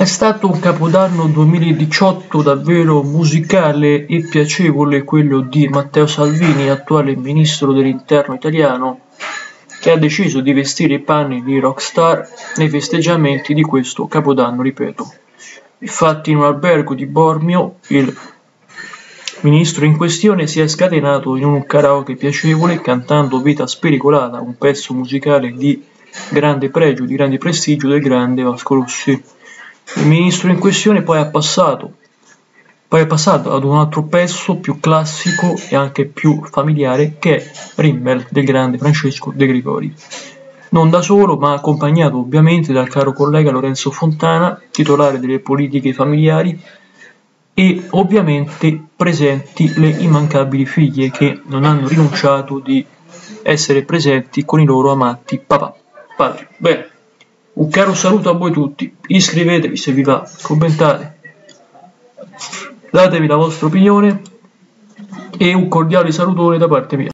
È stato un Capodanno 2018 davvero musicale e piacevole quello di Matteo Salvini, attuale ministro dell'Interno italiano, che ha deciso di vestire i panni di rockstar nei festeggiamenti di questo Capodanno, ripeto. Infatti in un albergo di Bormio il ministro in questione si è scatenato in un karaoke piacevole cantando Vita spericolata, un pezzo musicale di grande pregio, di grande prestigio del grande Vasco Rossi. Il ministro in questione poi è passato ad un altro pezzo più classico e anche più familiare, che è Rimmel del grande Francesco De Gregori. Non da solo, ma accompagnato ovviamente dal caro collega Lorenzo Fontana, titolare delle politiche familiari, e ovviamente presenti le immancabili figlie che non hanno rinunciato di essere presenti con i loro amati papà, padri. Bene, un caro saluto a voi tutti, iscrivetevi se vi va, commentate, datevi la vostra opinione e un cordiale salutone da parte mia.